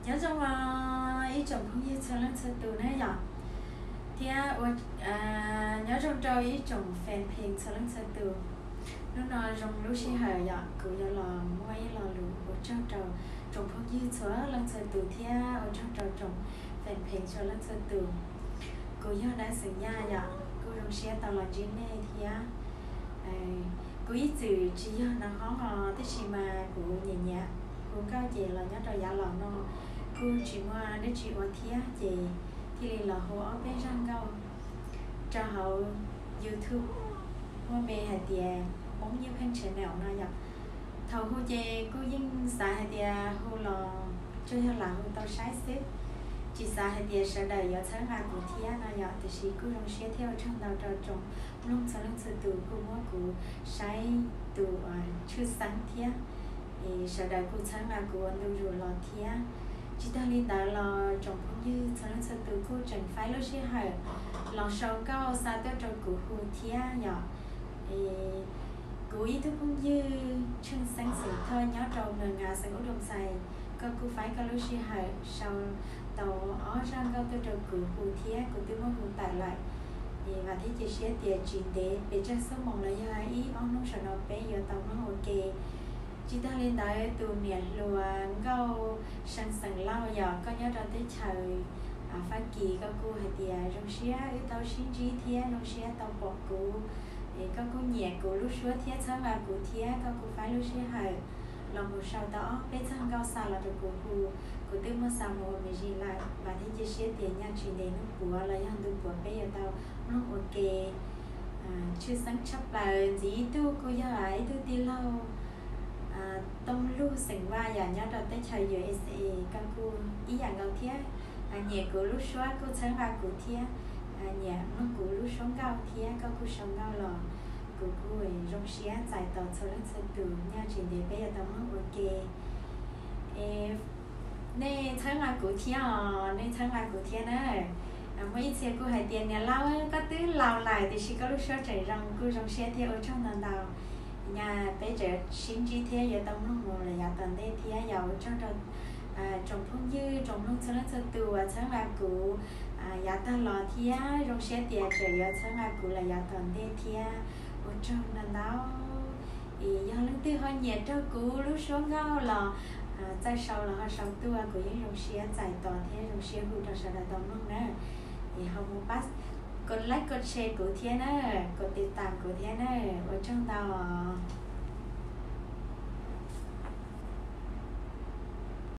nhớ trong ý chồng không như chơi lên chơi từ này nhở thì nhớ trong trâu ý chồng fan page chơi lên chơi từ nó nói trong lúc xí hở nhở cứ giờ là quay là lũ ở trong trâu chồng không như chơi lên chơi từ thì ở trong trâu chồng fan page chơi lên chơi từ cứ giờ đã sinh nha nhở cứ trong xe tàu là trên này thì cứ ý từ chỉ giờ nó khó tới khi mà cứ nhẹ nhẹ cũng cao chị là nhớ rồi giả lòng nó cứ chỉ qua để chị qua thía chị thì là hồ ở bên răng câu cho hậu YouTube hoa mẹ hạt tiền bóng như khăn trẻ nào na nhập thầu hồ chị cứ dính xả hạt tiền hồ là chơi là hồ tao sái xếp chỉ xả hạt tiền sẽ đầy ở sáng ngày của thía na nhập thì chỉ cứ trong xe theo trong đầu trò trồng lúc sáng lúc từ từ cứ mua của sái từ chưa sáng thía sau đó cũng sáng là của anh lưu rồi là thía chỉ ta liên đại là trong cũng như sáng là từ cô chẳng phải lúc xưa hả lòng sầu cao xa tới trong của hồ thía nhỏ của ý thức cũng như chân sáng sự thôi nhớ trong người ngà sẽ có đồng xài có cũng phải có lúc xưa hả sau tàu ở răng cao tới trong của hồ thía của tôi muốn hiện tại lại và thế chỉ sẽ tiền chuyện để cho số mong là do ý ông nó sợ nó bé giờ tàu nó ok chị ta lên tới từ miền lùa câu sang sẵn lao giờ có nhớ ra tới trời phát kỳ có cô hay thì trong xe ở tàu xin trí thế trong xe tàu bọc cụ có cô nhẹ của lúc xưa thế sáng là của thế có cô phải lúc xe hở lòng một sau đó bên sang cao xa là được của tư mất sao một mình gì lại và thế chia sẻ tiền nha chuyện đến của là hàng từ của bây giờ tàu nó ok chưa sáng chấp là gì tu cô giờ ấy tu đi lâu tông lưu sinh va và nhớ ra tới trời giờ sẽ căn cứ ý dạng đầu thiết nhẹ của lúc xóa của sáng va của thiết nhẹ nó của lúc sống cao thiết các khu sống cao lò của người trong xé giải tàu cho lên sân từ nha chuyện để bây giờ tao nó ok nên sáng va của thiết nên sáng va của thiết nữa mấy xe của hải tiền nhà lao có tứ lao lại thì chỉ có lúc xóa chạy rằng của trong xe theo ở trong lần đầu nhà bây giờ xin chi thế giờ tao nó ngồi là nhà tận đây thì giàu cho trồng phong dư trồng nông sản cho từ và sáng là cụ nhà ta lò thì trong xe tiền trời giờ sáng là cụ là nhà tận đây thì ở trong lần đó thì do lần thứ hai nhiệt cho cụ lúc xuống ngao là tại sau là họ sống tua của những trong xe chạy toàn thế trong xe hụt ra sẽ là tao nông nữa thì họ muốn bắt con like con share của thiên á con tiết tạm của thiên á ở trong tàu